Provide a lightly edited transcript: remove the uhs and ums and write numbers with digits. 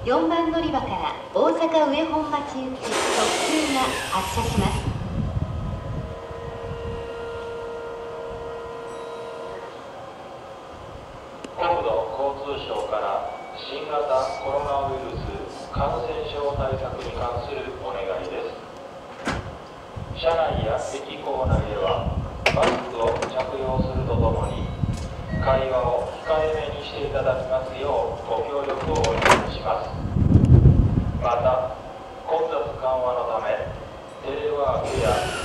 4番乗り場から大阪上本町行き特急が発車します。 国土交通省から新型コロナウイルス感染症対策に関するお願いです。車内や駅構内ではマスクを着用するとともに会話を控えめにしていただきますようご協力をお願いします。また混雑緩和のためテレワークや